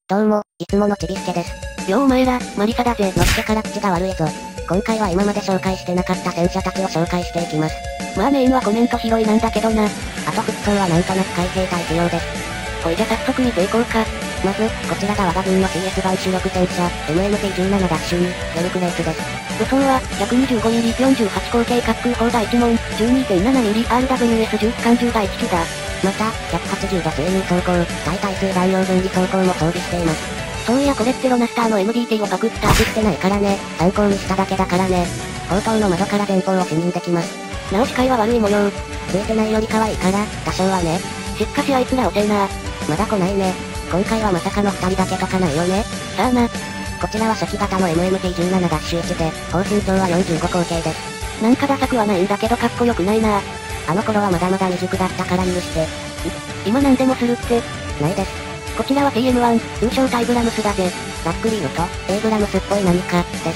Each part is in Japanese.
どうも、いつものちびすけです。 ようお前ら、マリサだぜ。 のっけから口が悪いぞ。今回は今まで紹介してなかった戦車たちを紹介していきます。 まあメインはコメント拾いなんだけどな。 あと服装はなんとなく海兵隊仕様です。 ほいじゃ早速見ていこうか。 まず、こちらが我が軍の CS 版主力戦車、MMT-17-2、ゲルクレースです。 武装は、125ミリ48口径滑空砲第1門、12.7ミリ RWS 重機関銃第1機だ。 また、180度水流走行、対対数弾用分離走行も装備しています。 そういやこれってロナスターの MDT をパクった。 パクってないからね、参考にしただけだからね。砲塔の窓から前方を視認できます。 なお視界は悪い模様。 ついてないより可愛いから、多少はね。 しかしあいつら遅えな。 まだ来ないね。今回はまさかの2人だけとかないよね。 さあな。 こちらは初期型の MMT-17-1で、砲身長は45口径です。 なんかダサくはないんだけどかっこよくないな。 あの頃はまだまだ未熟だったから許して。 今何でもするって。 ないです。 こちらは TM1、通称タイブラムスだぜ。 ざっくり言うと、エイブラムスっぽい何か、です。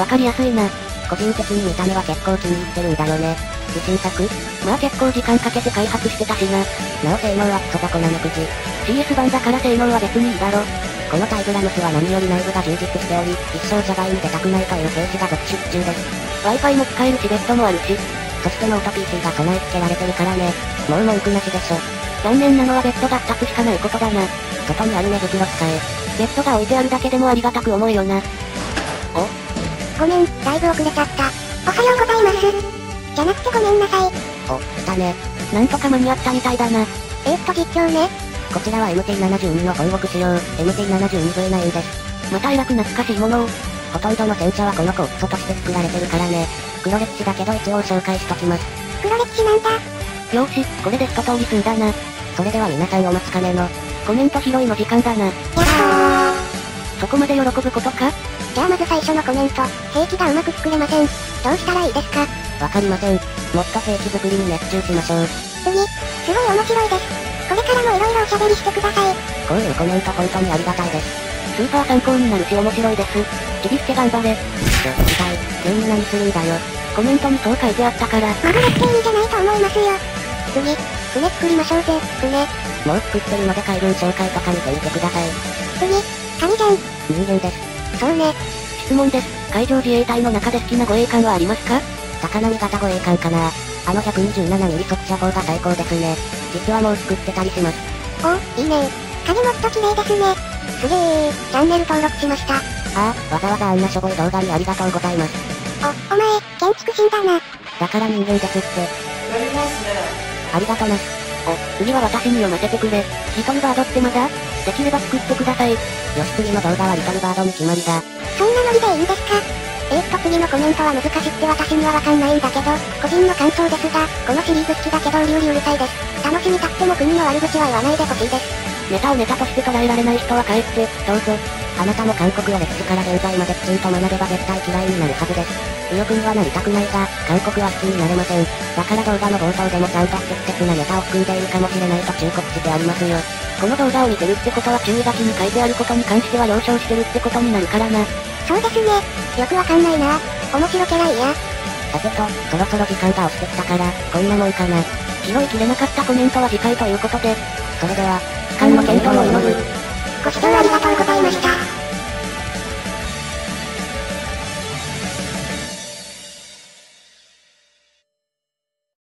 わかりやすいな。 個人的に見た目は結構気に入ってるんだよね。自信作？ まあ結構時間かけて開発してたしな。 なお性能はクソ雑魚なのくじ。 CS 版だから性能は別にいいだろ。 このタイブラムスは何より内部が充実しており、一生社外に出たくないという兵士が続出中です。 Wi-Fi も使えるしベッドもあるし。 そしてノート PC が備え付けられてるからね。もう文句なしでしょ。 残念なのはベッドが2つしかないことだな。 外にある寝袋使え。 ベッドが置いてあるだけでもありがたく思うよな。 ごめん、だいぶ遅れちゃった。おはようございます。じゃなくてごめんなさい。 来たね。 なんとか間に合ったみたいだな。 実況ね。 こちらは MT-72 の本国仕様、MT-72V9 です。 またえらく懐かしいものを。 ほとんどの戦車はこの子を基礎として作られてるからね。黒歴史だけど一応紹介しときます。 黒歴史なんだ。 よーし、これで一通り済んだな。 それでは皆さんお待ちかねの、 コメント拾いの時間だな。 やっほー。 そこまで喜ぶことか？ じゃあまず最初のコメント。兵器がうまく作れません。どうしたらいいですか？ わかりません。もっと兵器作りに熱中しましょう。 次、すごい面白いです。これからも色々おしゃべりしてください。 こういうコメント本当にありがたいです。 スーパー参考になるし面白いです。ちびすけ頑張れ。 痛い。急に何するんだよ。 コメントにそう書いてあったから。 マグロって意味じゃないと思いますよ。次、船作りましょうぜ、船。 もう作ってるので海軍紹介とか見てみてください。 次、カニじゃん。 人間です。 そうね。 質問です。海上自衛隊の中で好きな護衛艦はありますか？ 高波型護衛艦かな。あの127ミリ速射砲が最高ですね。実はもう作ってたりします。 お、いいね。カニもっと綺麗ですね。すげー、チャンネル登録しました。 ああ、わざわざあんなしょぼい動画にありがとうございます。 お前、建築士だな。 だから人間ですって。ありがとな。 次は私に読ませてくれ。リトルバードってまだ？できれば作ってください。よし次の動画はリトルバードに決まりだ。 そんなノリでいいんですか？次のコメントは難しって私にはわかんないんだけど、個人の感想ですが、このシリーズ好きだけどうりうりうるさいです。楽しみたくても国の悪口は言わないでほしいです。 ネタをネタとして捉えられない人は帰って、どうぞ。 あなたも韓国を歴史から現在まできちんと学べば絶対嫌いになるはずです。右翼にはなりたくないが、韓国は好きになれません。だから動画の冒頭でもちゃんと不適切なネタを含んでいるかもしれないと忠告してありますよ。 この動画を見てるってことは注意書きに書いてあることに関しては了承してるってことになるからな。 そうですね。よくわかんないな。面白けないや。 さてと、そろそろ時間が押してきたから、こんなもんかな。 拾いきれなかったコメントは次回ということで。 それでは、 艦の健闘を祈る。 ご視聴ありがとうございました。